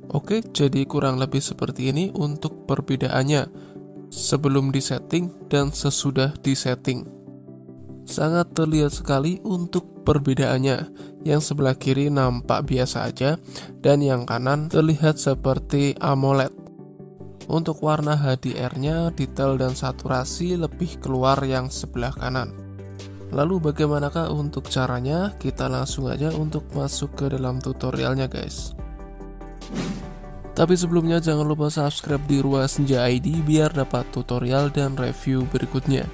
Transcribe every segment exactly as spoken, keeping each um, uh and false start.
Oke, jadi kurang lebih seperti ini untuk perbedaannya sebelum disetting dan sesudah disetting. Sangat terlihat sekali untuk perbedaannya. Yang sebelah kiri nampak biasa aja dan yang kanan terlihat seperti AMOLED. Untuk warna H D R-nya, detail dan saturasi lebih keluar yang sebelah kanan. Lalu bagaimanakah untuk caranya? Kita langsung aja untuk masuk ke dalam tutorialnya guys. Tapi sebelumnya jangan lupa subscribe di Rua Senja I D biar dapat tutorial dan review berikutnya.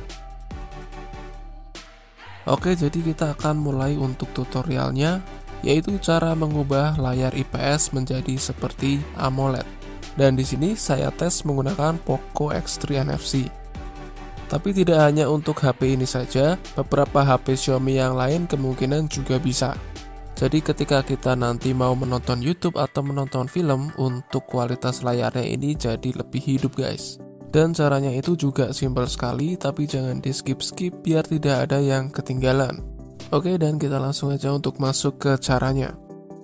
Oke, jadi kita akan mulai untuk tutorialnya, yaitu cara mengubah layar I P S menjadi seperti AMOLED. Dan di sini saya tes menggunakan Poco X tiga N F C. Tapi tidak hanya untuk H P ini saja, beberapa H P Xiaomi yang lain kemungkinan juga bisa. Jadi ketika kita nanti mau menonton YouTube atau menonton film, untuk kualitas layarnya ini jadi lebih hidup guys. Dan caranya itu juga simpel sekali, tapi jangan di skip-skip biar tidak ada yang ketinggalan. Oke, dan kita langsung aja untuk masuk ke caranya.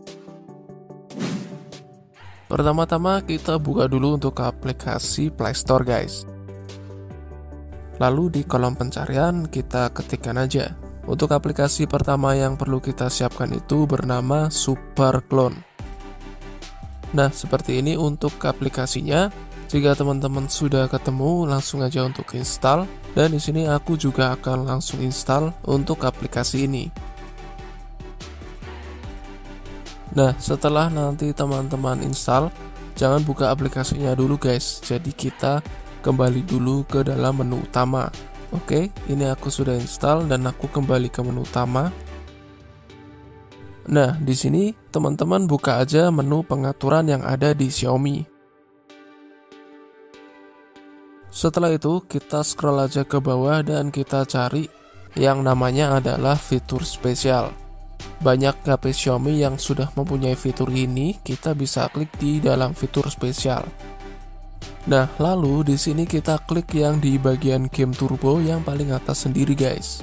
Pertama-tama kita buka dulu untuk aplikasi Play Store guys. Lalu di kolom pencarian kita ketikkan aja. Untuk aplikasi pertama yang perlu kita siapkan itu bernama SuperClone. Nah, seperti ini untuk aplikasinya. Jika teman-teman sudah ketemu, langsung aja untuk install. Dan di sini aku juga akan langsung install untuk aplikasi ini. Nah, setelah nanti teman-teman install, jangan buka aplikasinya dulu guys. Jadi kita kembali dulu ke dalam menu utama. Oke, ini aku sudah install dan aku kembali ke menu utama. Nah, di sini teman-teman buka aja menu pengaturan yang ada di Xiaomi. Setelah itu kita scroll aja ke bawah dan kita cari yang namanya adalah fitur spesial. Banyak H P Xiaomi yang sudah mempunyai fitur ini, kita bisa klik di dalam fitur spesial. Nah, lalu di sini kita klik yang di bagian game turbo yang paling atas sendiri guys.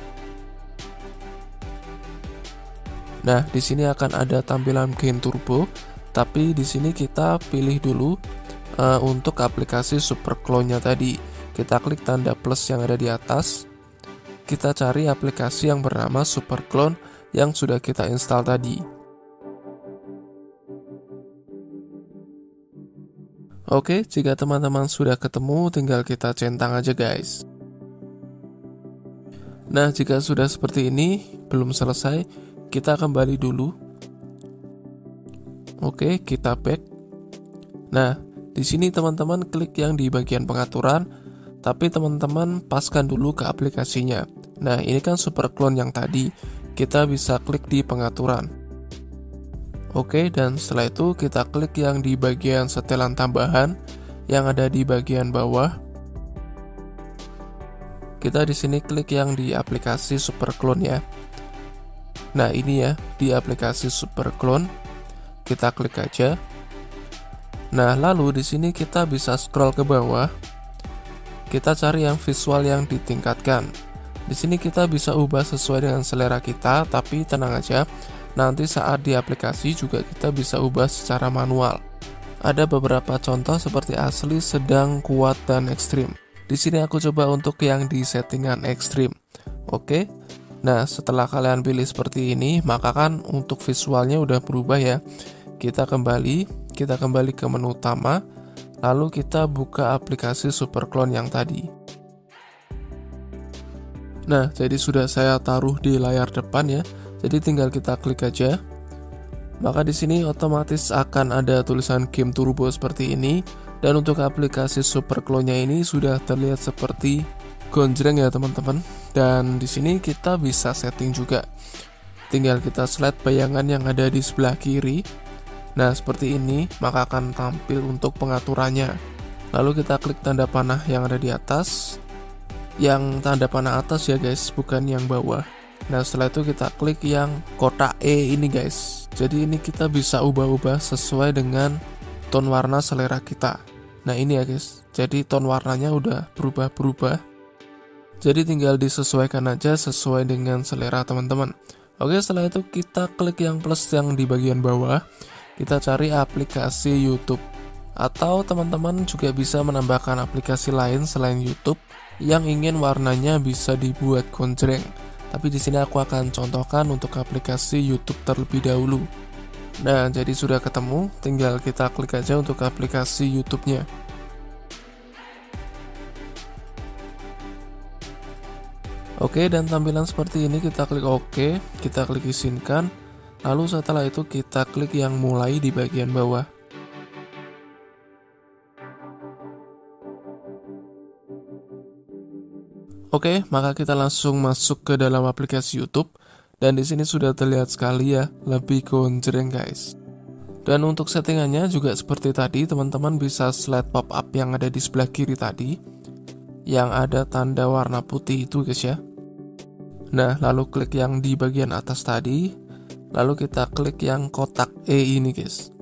Nah, di sini akan ada tampilan game turbo, tapi di sini kita pilih dulu Uh, untuk aplikasi SuperClone-nya tadi. Kita klik tanda plus yang ada di atas. Kita cari aplikasi yang bernama SuperClone yang sudah kita install tadi. Oke, jika teman-teman sudah ketemu, tinggal kita centang aja guys. Nah, jika sudah seperti ini, belum selesai, kita kembali dulu. Oke, kita back. Nah, di sini teman-teman klik yang di bagian pengaturan, tapi teman-teman paskan dulu ke aplikasinya. Nah, ini kan SuperClone yang tadi, kita bisa klik di pengaturan. Oke, dan setelah itu kita klik yang di bagian setelan tambahan yang ada di bagian bawah. Kita di sini klik yang di aplikasi SuperClone ya. Nah, ini ya, di aplikasi SuperClone. Kita klik aja. Nah, lalu di sini kita bisa scroll ke bawah. Kita cari yang visual yang ditingkatkan. Di sini kita bisa ubah sesuai dengan selera kita, tapi tenang aja, nanti saat di aplikasi juga kita bisa ubah secara manual. Ada beberapa contoh seperti asli, sedang, kuat, dan ekstrim. Di sini aku coba untuk yang di settingan ekstrim. Oke. Nah, setelah kalian pilih seperti ini, maka kan untuk visualnya udah berubah ya. Kita kembali, kita kembali ke menu utama, lalu kita buka aplikasi SuperClone yang tadi. Nah, jadi sudah saya taruh di layar depan ya. Jadi tinggal kita klik aja. Maka di sini otomatis akan ada tulisan game turbo seperti ini. Dan untuk aplikasi SuperClone-nya ini sudah terlihat seperti gonjreng ya teman-teman. Dan di sini kita bisa setting juga. Tinggal kita slide bayangan yang ada di sebelah kiri. Nah, seperti ini, maka akan tampil untuk pengaturannya. Lalu kita klik tanda panah yang ada di atas. Yang tanda panah atas ya guys, bukan yang bawah. Nah, setelah itu kita klik yang kotak E ini guys. Jadi ini kita bisa ubah-ubah sesuai dengan ton warna selera kita. Nah, ini ya guys. Jadi ton warnanya udah berubah-berubah. Jadi tinggal disesuaikan aja sesuai dengan selera teman-teman. Oke, setelah itu kita klik yang plus yang di bagian bawah. kita cari aplikasi YouTube. Atau teman-teman juga bisa menambahkan aplikasi lain selain YouTube yang ingin warnanya bisa dibuat konjreng. Tapi di sini aku akan contohkan untuk aplikasi YouTube terlebih dahulu. Nah, jadi sudah ketemu, tinggal kita klik aja untuk aplikasi YouTube-nya. Oke, dan tampilan seperti ini kita klik OK, kita klik izinkan. Lalu setelah itu kita klik yang mulai di bagian bawah. Oke, maka kita langsung masuk ke dalam aplikasi YouTube. Dan di sini sudah terlihat sekali ya, lebih gonjreng guys. Dan untuk settingannya juga seperti tadi, teman-teman bisa slide pop-up yang ada di sebelah kiri tadi, yang ada tanda warna putih itu guys ya. Nah, lalu klik yang di bagian atas tadi, lalu kita klik yang kotak E ini guys.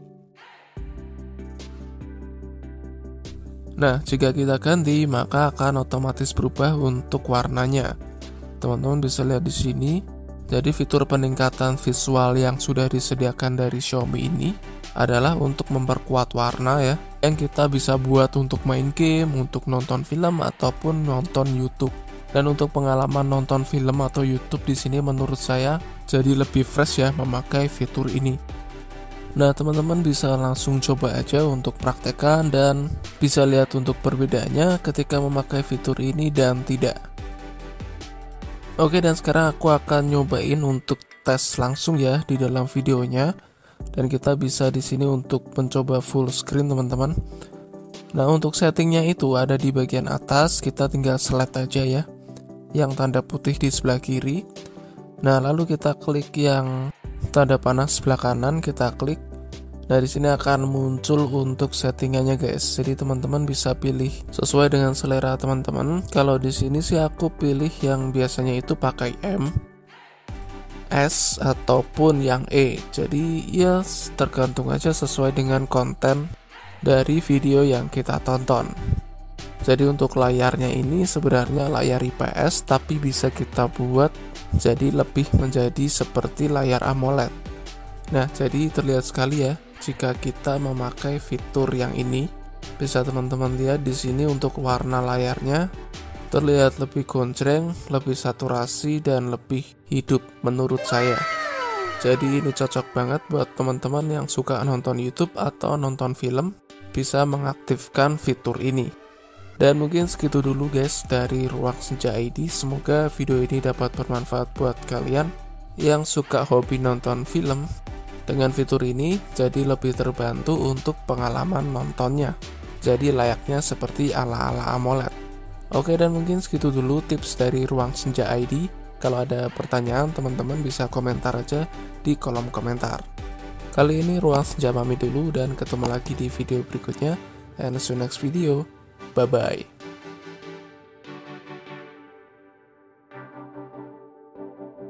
Nah, jika kita ganti, maka akan otomatis berubah untuk warnanya. Teman-teman bisa lihat di sini. Jadi fitur peningkatan visual yang sudah disediakan dari Xiaomi ini adalah untuk memperkuat warna ya, yang kita bisa buat untuk main game, untuk nonton film ataupun nonton YouTube. Dan untuk pengalaman nonton film atau YouTube di sini menurut saya jadi lebih fresh ya memakai fitur ini. Nah, teman-teman bisa langsung coba aja untuk praktekkan dan bisa lihat untuk perbedaannya ketika memakai fitur ini dan tidak. Oke, dan sekarang aku akan nyobain untuk tes langsung ya di dalam videonya. Dan kita bisa di sini untuk mencoba full screen teman-teman. Nah, untuk settingnya itu ada di bagian atas, kita tinggal select aja ya, yang tanda putih di sebelah kiri. Nah, lalu kita klik yang tanda panah sebelah kanan, kita klik. Nah, di sini akan muncul untuk settingannya guys. Jadi teman-teman bisa pilih sesuai dengan selera teman-teman. Kalau di sini sih aku pilih yang biasanya itu pakai M, S ataupun yang E. Jadi ya tergantung aja sesuai dengan konten dari video yang kita tonton. Jadi untuk layarnya ini sebenarnya layar I P S, tapi bisa kita buat jadi lebih menjadi seperti layar AMOLED. Nah, jadi terlihat sekali ya jika kita memakai fitur yang ini. Bisa teman-teman lihat di sini untuk warna layarnya terlihat lebih gonjreng, lebih saturasi dan lebih hidup menurut saya. Jadi ini cocok banget buat teman-teman yang suka nonton YouTube atau nonton film, bisa mengaktifkan fitur ini. Dan mungkin segitu dulu guys dari Ruang Senja I D. Semoga video ini dapat bermanfaat buat kalian yang suka hobi nonton film. Dengan fitur ini, jadi lebih terbantu untuk pengalaman nontonnya. Jadi layaknya seperti ala-ala AMOLED. Oke, dan mungkin segitu dulu tips dari Ruang Senja I D. Kalau ada pertanyaan, teman-teman bisa komentar aja di kolom komentar. Kali ini Ruang Senja pamit dulu dan ketemu lagi di video berikutnya. And see you next video. Bye-bye.